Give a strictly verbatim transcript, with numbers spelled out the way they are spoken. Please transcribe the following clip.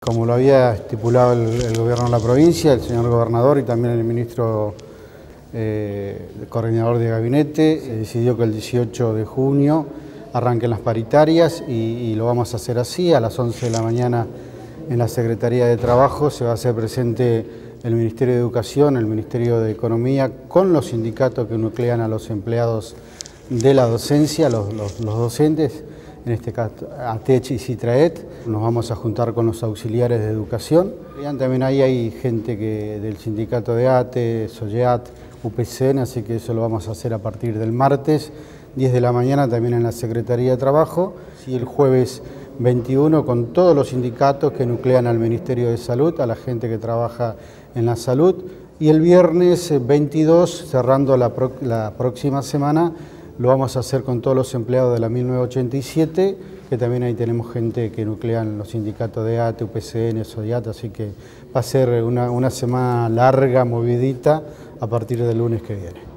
Como lo había estipulado el, el gobierno de la provincia, el señor gobernador y también el ministro eh, coordinador de gabinete, se decidió que el dieciocho de junio arranquen las paritarias y, y lo vamos a hacer así. A las once de la mañana en la Secretaría de Trabajo se va a hacer presente el Ministerio de Educación, el Ministerio de Economía, con los sindicatos que nuclean a los empleados de la docencia, los, los, los docentes, en este caso A T E C y CITRAET. Nos vamos a juntar con los auxiliares de educación. También ahí hay gente que, del sindicato de A T E, SOGEAT, U P C N, así que eso lo vamos a hacer a partir del martes, diez de la mañana también en la Secretaría de Trabajo, y el jueves veintiuno con todos los sindicatos que nuclean al Ministerio de Salud, a la gente que trabaja en la salud, y el viernes veintidós, cerrando la, pro, la próxima semana, lo vamos a hacer con todos los empleados de la mil novecientos ochenta y siete, que también ahí tenemos gente que nuclean los sindicatos de A T E, U P C N, SOGEAT, así que va a ser una, una semana larga, movidita, a partir del lunes que viene.